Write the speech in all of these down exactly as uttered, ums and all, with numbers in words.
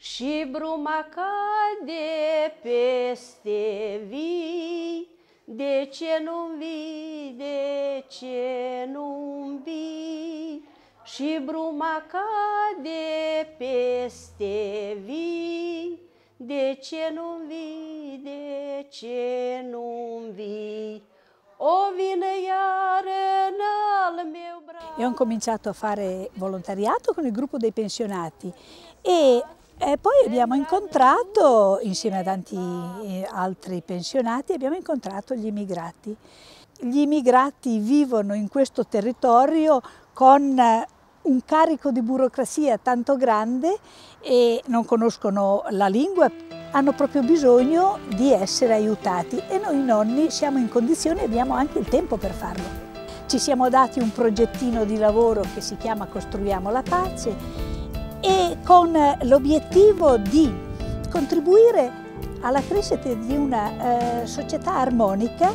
și bruma cade peste vii. De ce nu vii, de ce nu vii? Și bruma cade peste vii. De ce nu vii, de ce nu vii? O vine iară nel mio braccio. Io ho cominciato a fare volontariato con il gruppo dei pensionati e E poi abbiamo incontrato, insieme a tanti altri pensionati, abbiamo incontrato gli immigrati. Gli immigrati vivono in questo territorio con un carico di burocrazia tanto grande e non conoscono la lingua, hanno proprio bisogno di essere aiutati e noi nonni siamo in condizione e abbiamo anche il tempo per farlo. Ci siamo dati un progettino di lavoro che si chiama Costruiamo la pace, e con l'obiettivo di contribuire alla crescita di una eh, società armonica.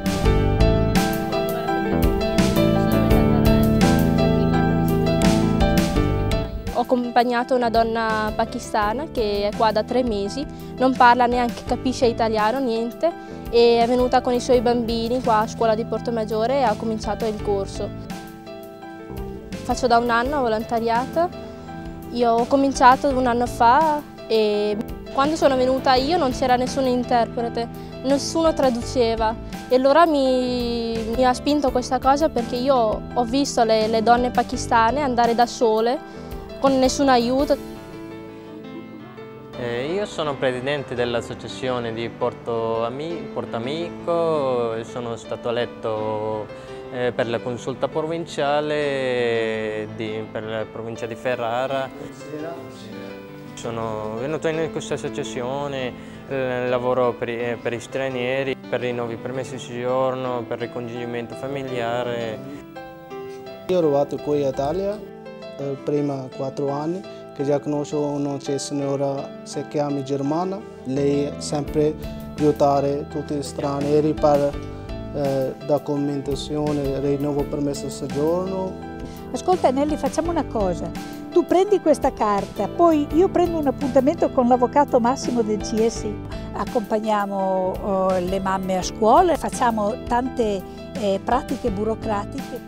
Ho accompagnato una donna pakistana che è qua da tre mesi, non parla neanche, capisce italiano, niente, e è venuta con i suoi bambini qua a scuola di Portomaggiore e ha cominciato il corso. Faccio da un anno volontariato. Io ho cominciato un anno fa e quando sono venuta io non c'era nessun interprete, nessuno traduceva e allora mi, mi ha spinto questa cosa perché io ho visto le, le donne pakistane andare da sole con nessun aiuto. Eh, io sono presidente dell'associazione di Porto, Ami, Porto Amico, sono stato eletto Eh, per la consulta provinciale di, per la provincia di Ferrara. Sono venuto in questa associazione, eh, lavoro per, eh, per gli stranieri, per i nuovi permessi di soggiorno, per il ricongiungimento familiare. Io ero arrivato qui in Italia eh, prima quattro anni, che già conosco una signora, si chiama Germana. Lei sempre aiutare tutti gli stranieri per Eh, documentazione, rinnovo permesso di soggiorno. Ascolta Nelly, facciamo una cosa, tu prendi questa carta, poi io prendo un appuntamento con l'avvocato Massimo del C S I, accompagniamo oh, le mamme a scuola, facciamo tante eh, pratiche burocratiche.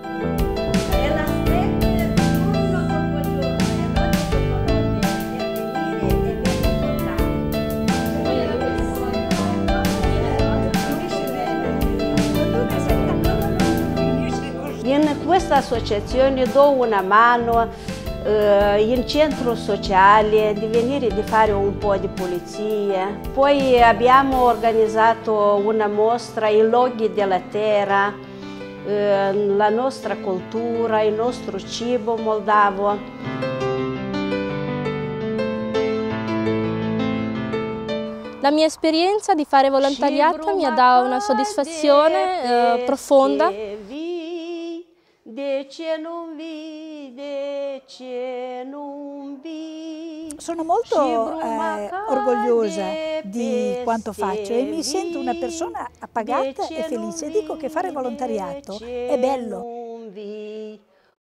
In questa associazione do una mano eh, in centro sociale, di venire di fare un po' di pulizia. Poi abbiamo organizzato una mostra, i luoghi della terra, eh, la nostra cultura, il nostro cibo moldavo. La mia esperienza di fare volontariato mi ha dato una soddisfazione eh, profonda. De ce non vii, de ce non vii. Sono molto eh, orgogliosa di quanto faccio e mi sento una persona appagata e felice. Dico che fare volontariato è bello.